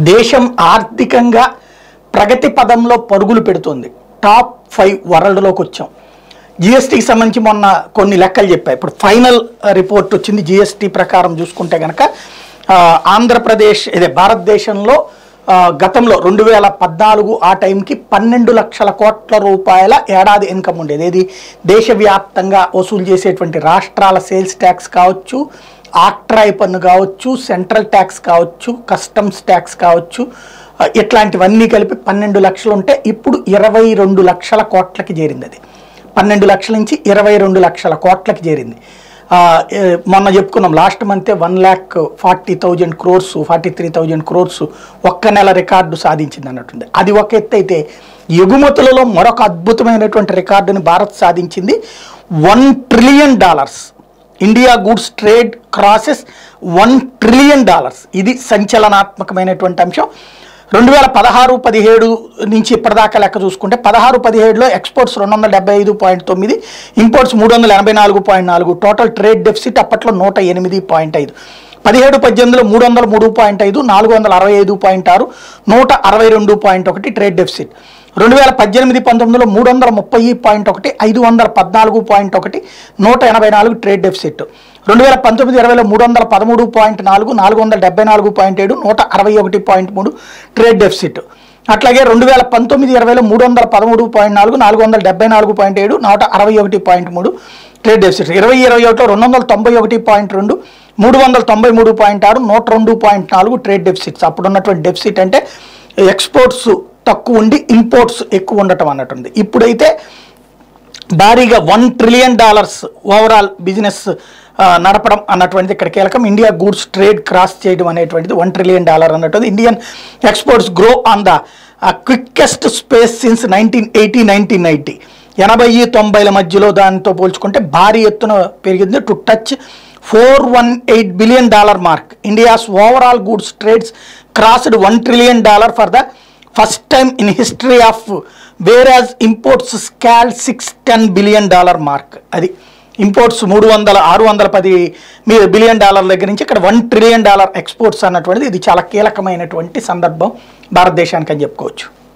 దేశం ఆర్థికంగా ప్రగతి పదంలో పరుగులు పెడుతుంది. టాప్ 5 వరల్డ్లోకి వచ్చాం. జిఎస్టీకి సంబంధించి మొన్న కొన్ని లెక్కలు చెప్పాయి. ఇప్పుడు ఫైనల్ రిపోర్ట్ వచ్చింది. జిఎస్టీ ప్రకారం చూసుకుంటే కనుక ఆంధ్రప్రదేశ్ భారతదేశంలో గతంలో 2014 ఆ టైంకి 12 లక్షల కోట్ల రూపాయల ఏడాది ఇన్కమ్ ఉండేది. ఇది దేశవ్యాప్తంగా వసూలు చేసేటువంటి రాష్ట్రాల సేల్స్ ట్యాక్స్ కావచ్చు, ఆక్ట్రాయ్ పన్ను కావచ్చు, సెంట్రల్ ట్యాక్స్ కావచ్చు, కస్టమ్స్ ట్యాక్స్ కావచ్చు, ఇట్లాంటివన్నీ కలిపి 12 లక్షలు ఉంటే ఇప్పుడు 22 లక్షల కోట్లకి చేరింది. అది 12 లక్షల నుంచి 22 లక్షల కోట్లకి చేరింది. మొన్న చెప్పుకున్నాం లాస్ట్ మంతే 1,40,000 crores 43,000 crores ఒక్క నెల రికార్డు సాధించింది అన్నట్టుంది. అది ఒక ఎత్తు అయితే ఎగుమతులలో మరొక అద్భుతమైనటువంటి రికార్డుని భారత్ సాధించింది. $1 trillion. India goods trade crosses $1 trillion. ఇది సంచలనాత్మకమైనటువంటి అంశం. 2016-17 నుంచి ఇప్పటిదాకా లెక్క చూసుకుంటే 16-17లో exports 275.9, imports 384.4, total trade deficit అప్పట్లో 108.5. 17-18లో 303.5, 465.6, 162.1 ట్రేడ్ డెఫిసిట్. 2018-19లో 330.1, 514.1, 184 ట్రేడ్ డెఫిసిట్. 2019-20లో 313.4, 474.7, 161.3 ట్రేడ్ డెఫిసిట్. అట్లాగే 2019-20లో 313.4, 474.7, 161.3 ట్రేడ్ డెఫిసిట్. 2020-21లో 291.2, 393.6, 102.4 ట్రేడ్ డెఫిసిట్స్. అప్పుడు ఉన్నటువంటి డెఫిసిట్ అంటే ఎక్స్పోర్ట్స్ తక్కువ ఉండి ఇంపోర్ట్స్ ఎక్కువ ఉండటం అన్నట్టుంది. ఇప్పుడైతే భారీగా $1 trillion ఓవరాల్ బిజినెస్ నడపడం అన్నటువంటిది ఇక్కడ కీలకం. ఇండియా గూడ్స్ ట్రేడ్ క్రాస్ చేయడం అనేటువంటిది $1 trillion అన్నట్టు. Indian exports grow on the quickest space since 1980-1990. 80-90ల మధ్యలో దానితో పోల్చుకుంటే భారీ ఎత్తున పెరిగింది. To touch $418 billion mark. India's overall goods trades crossed $1 trillion for the first time in history of, whereas imports scale $610 billion mark. అది imports 610 billion dollar దగ్గర నుంచి ఇక్కడ $1 trillion ఎక్స్పోర్ట్స్ అన్నటువంటిది ఇది చాలా కీలకమైనటువంటి సందర్భం భారతదేశానికి అని చెప్పుకోవచ్చు.